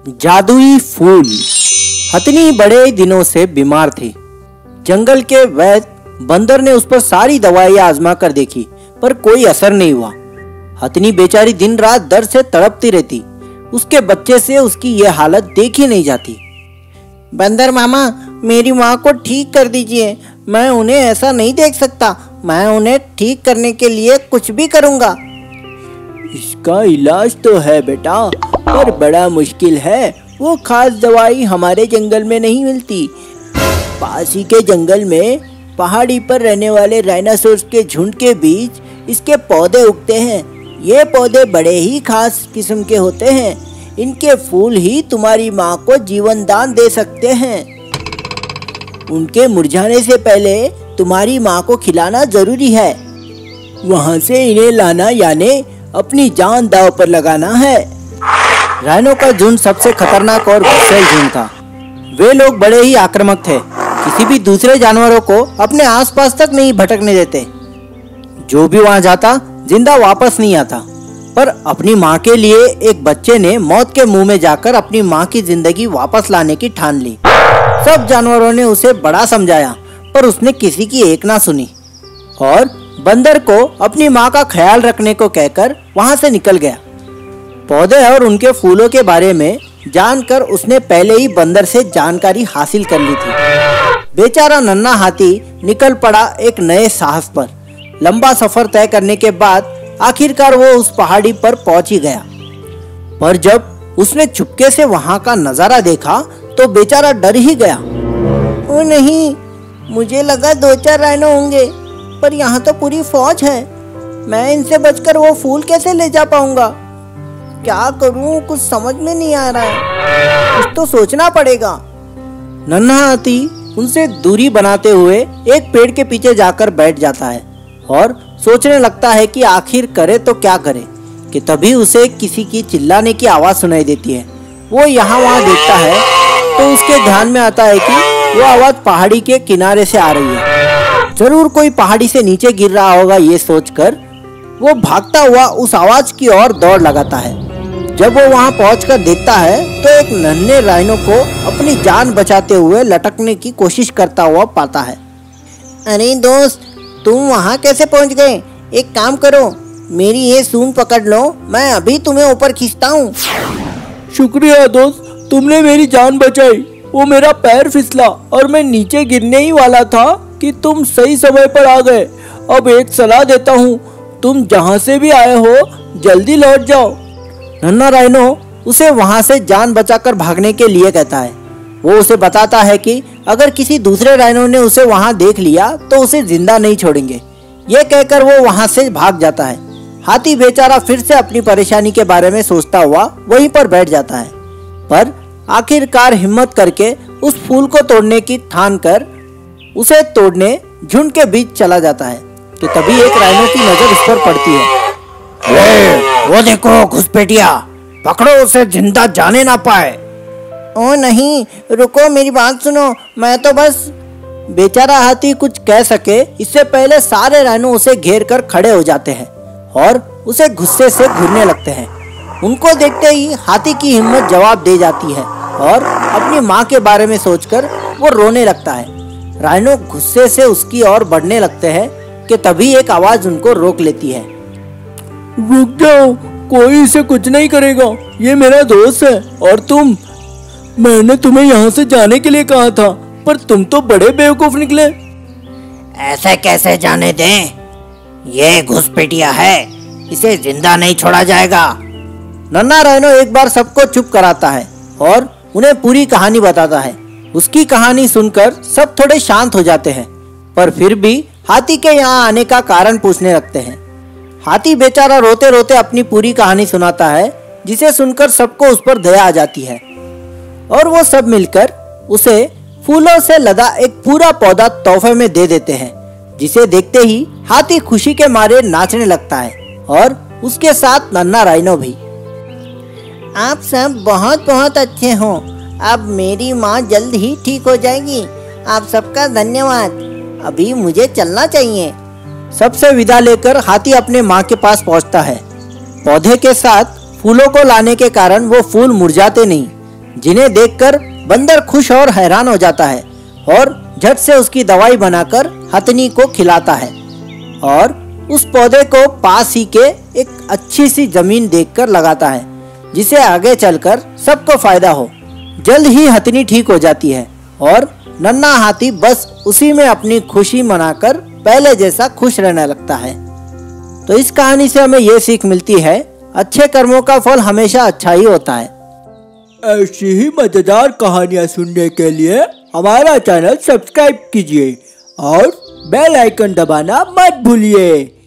जादुई फूल। हथनी बड़े दिनों से बीमार थी। जंगल के वैद्य बंदर ने उस पर सारी दवाइयां आजमा कर देखी, पर कोई असर नहीं हुआ। हथनी बेचारी दिन रात दर्द से तड़पती रहती। उसके बच्चे से उसकी यह हालत देखी नहीं जाती। बंदर मामा, मेरी माँ को ठीक कर दीजिए। मैं उन्हें ऐसा नहीं देख सकता। मैं उन्हें ठीक करने के लिए कुछ भी करूँगा। इसका इलाज तो है बेटा, पर बड़ा मुश्किल है। वो खास दवाई हमारे जंगल में नहीं मिलती। पास ही के जंगल में पहाड़ी पर रहने वाले डायनासोर्स के झुंड के बीच इसके पौधे उगते हैं। ये पौधे बड़े ही खास किस्म के होते हैं। इनके फूल ही तुम्हारी माँ को जीवन दान दे सकते हैं। उनके मुरझाने से पहले तुम्हारी माँ को खिलाना जरूरी है। वहाँ से इन्हें लाना यानी अपनी जान दांव पर लगाना है। राइनो का झुंड सबसे खतरनाक और गुस्सैल झुंड था। वे लोग बड़े ही आक्रामक थे। किसी भी दूसरे जानवरों को अपने आसपास तक नहीं भटकने देते। जो भी वहां जाता जिंदा वापस नहीं आता। पर अपनी माँ के लिए एक बच्चे ने मौत के मुंह में जाकर अपनी माँ की जिंदगी वापस लाने की ठान ली। सब जानवरों ने उसे बड़ा समझाया, पर उसने किसी की एक ना सुनी और बंदर को अपनी माँ का ख्याल रखने को कहकर वहां से निकल गया। पौधे और उनके फूलों के बारे में जानकर उसने पहले ही बंदर से जानकारी हासिल कर ली थी। बेचारा नन्हा हाथी निकल पड़ा एक नए साहस पर। लंबा सफर तय करने के बाद आखिरकार वो उस पहाड़ी पर पहुंच ही गया। पर जब उसने चुपके से वहां का नजारा देखा तो बेचारा डर ही गया। ओ नहीं, मुझे लगा 2-4 राइनो होंगे, पर यहाँ तो पूरी फौज है। मैं इनसे बचकर वो फूल कैसे ले जा पाऊंगा? क्या करूं, कुछ समझ में नहीं आ रहा है। कुछ तो सोचना पड़ेगा। नन्हा हाथी उनसे दूरी बनाते हुए एक पेड़ के पीछे जाकर बैठ जाता है और सोचने लगता है कि आखिर करे तो क्या करे, कि तभी उसे किसी की चिल्लाने की आवाज सुनाई देती है। वो यहाँ वहाँ देखता है तो उसके ध्यान में आता है कि वो आवाज पहाड़ी के किनारे से आ रही है। जरूर कोई पहाड़ी से नीचे गिर रहा होगा। ये सोचकर वो भागता हुआ उस आवाज की ओर दौड़ लगाता है। जब वो वहां पहुंचकर देखता है तो एक नन्हे राइनो को अपनी जान बचाते हुए लटकने की कोशिश करता हुआ पाता है। अरे दोस्त, तुम वहां कैसे पहुंच गए? एक काम करो, मेरी ये सूंड पकड़ लो, मैं अभी तुम्हें ऊपर खींचता हूँ। शुक्रिया दोस्त, तुमने मेरी जान बचाई। वो मेरा पैर फिसला और मैं नीचे गिरने ही वाला था कि तुम सही समय पर आ गए। अब एक सलाह देता हूँ, तुम जहाँ से भी आए हो जल्दी लौट जाओ। नन्हा राइनो उसे वहां से जान बचाकर भागने के लिए कहता है। वो उसे बताता है कि अगर किसी दूसरे राइनो ने उसे वहां देख लिया तो उसे जिंदा नहीं छोड़ेंगे। ये कहकर वो वहां से भाग जाता है। हाथी बेचारा फिर से अपनी परेशानी के बारे में सोचता हुआ वहीं पर बैठ जाता है, पर आखिरकार हिम्मत करके उस फूल को तोड़ने की ठान कर उसे तोड़ने झुंड के बीच चला जाता है कि तभी एक राइनो की नजर उस पर पड़ती है। वो देखो घुसपैठिया, पकड़ो उसे, जिंदा जाने ना पाए। ओ नहीं, रुको, मेरी बात सुनो। मैं तो बस। बेचारा हाथी कुछ कह सके इससे पहले सारे राइनो उसे घेर कर खड़े हो जाते हैं और उसे गुस्से से घूरने लगते हैं। उनको देखते ही हाथी की हिम्मत जवाब दे जाती है और अपनी माँ के बारे में सोचकर वो रोने लगता है। राइनो गुस्से से उसकी ओर बढ़ने लगते हैं कि तभी एक आवाज उनको रोक लेती है। रुक जाओ, कोई इसे कुछ नहीं करेगा। ये मेरा दोस्त है और तुम। मैंने तुम्हें यहाँ से जाने के लिए कहा था, पर तुम तो बड़े बेवकूफ निकले। ऐसे कैसे जाने दें? ये घुसपैठिया है, इसे जिंदा नहीं छोड़ा जाएगा। नन्हा राइनो एक बार सबको चुप कराता है और उन्हें पूरी कहानी बताता है। उसकी कहानी सुनकर सब थोड़े शांत हो जाते हैं, पर फिर भी हाथी के यहाँ आने का कारण पूछने लगते हैं। हाथी बेचारा रोते रोते अपनी पूरी कहानी सुनाता है, जिसे सुनकर सबको उस पर दया आ जाती है और वो सब मिलकर उसे फूलों से लदा एक पूरा पौधा तोहफे में दे देते हैं, जिसे देखते ही हाथी खुशी के मारे नाचने लगता है और उसके साथ नन्हा राइनो भी। आप सब बहुत बहुत अच्छे हो। अब मेरी माँ जल्द ही ठीक हो जाएगी। आप सबका धन्यवाद। अभी मुझे चलना चाहिए। सबसे विदा लेकर हाथी अपने माँ के पास पहुँचता है। पौधे के साथ फूलों को लाने के कारण वो फूल मुरझाते नहीं, जिन्हें देखकर बंदर खुश और हैरान हो जाता है और झट से उसकी दवाई बनाकर हथनी को खिलाता है और उस पौधे को पास ही के एक अच्छी सी जमीन देखकर लगाता है, जिसे आगे चलकर सबको फायदा हो। जल्द ही हथनी ठीक हो जाती है और नन्हा हाथी बस उसी में अपनी खुशी मनाकर पहले जैसा खुश रहने लगता है। तो इस कहानी से हमें ये सीख मिलती है, अच्छे कर्मों का फल हमेशा अच्छा ही होता है। ऐसी ही मजेदार कहानियाँ सुनने के लिए हमारा चैनल सब्सक्राइब कीजिए और बेल आइकन दबाना मत भूलिए।